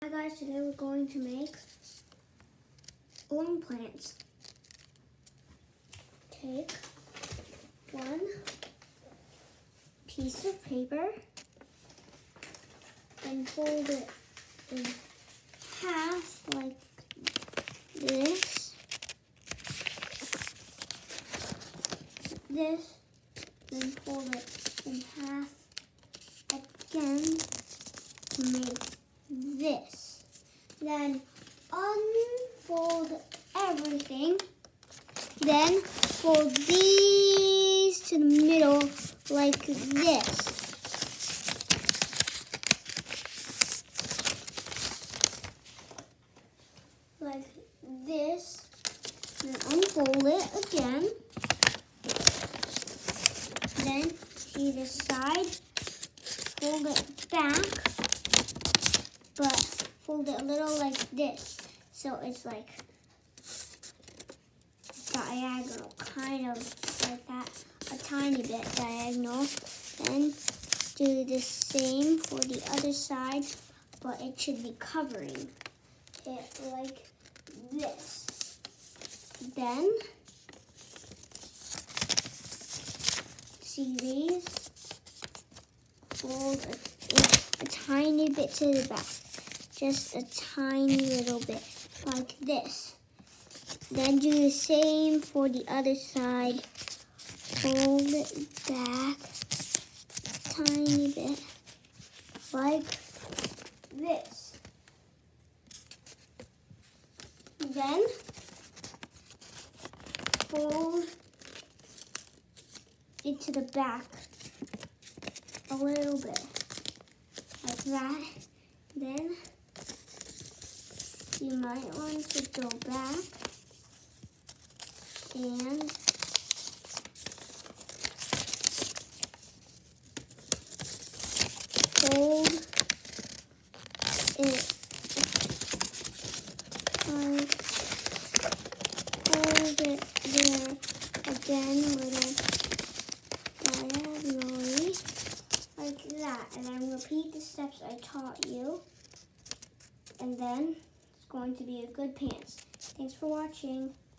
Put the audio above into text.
guys, today we're going to make long plants. Take one piece of paper and fold it in half like this, then fold it in half again to make this. Then unfold everything. Then fold these to the middle like this. Like this. Then unfold it again. Then either side, fold it back, but fold it a little like this. So it's like diagonal, kind of like that, a tiny bit diagonal. Then do the same for the other side, but it should be covering it like this. Then, see these? Fold a tiny bit to the back, just a tiny little bit, like this. Then do the same for the other side. Fold it back a tiny bit, like this. Then fold it to the back a little bit, like that. Then you might want to go back and fold it there again, little diagonally, like that. And then repeat the steps I taught you. And then it's going to be a good pants. Thanks for watching.